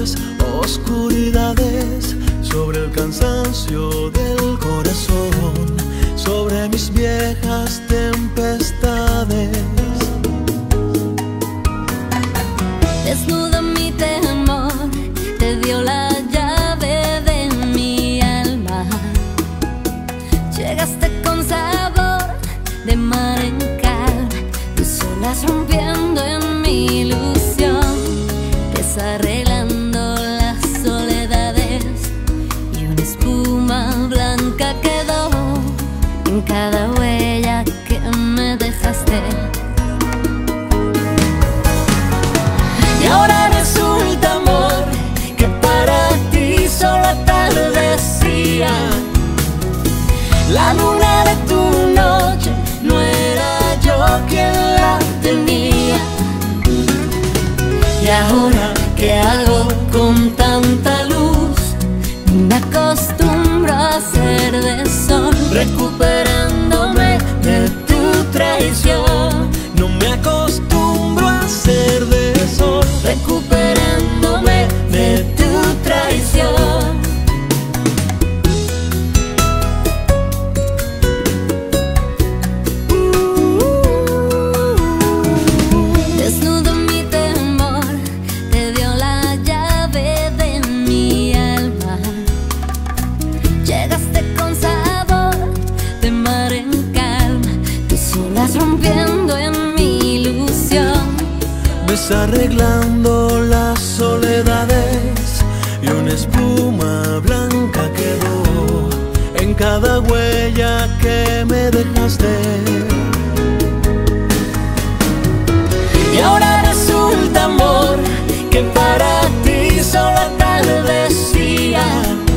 noches, oscuridades, sobre el cansancio del corazón, sobre mis viejas tempestades. Desnudo mi temor, te dio la llave de mi alma. Llegaste con sabor de mar en calma, tus olas rompiendo en mi ilusión, desarreglando las soledades, y una espuma blanca quedó en cada huella que me dejaste. Y ahora resulta, amor, que para ti solo atardecía. La luna de tu noche no era yo quien la tenía. Y ahora, ¿qué hago con tanta luz? Me acostumbro a ser de sol, recuperándome de tu traición. No me acostumbro a ser de sol, Recuperándome de tu traición. Desnudo mi temor, te dio la llave de mi alma. Llegaste con sabor de mar en calma, tus olas rompiendo en mi ilusión, desarreglando las soledades, y una espuma blanca quedó en cada huella que me dejaste. y ahora resulta, amor, que para ti solo atardecía.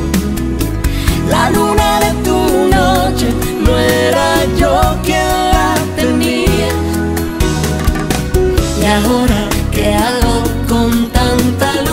La luna de tu noche no era yo quien la tenía. Y ahora, ¿qué hago con tanta luz?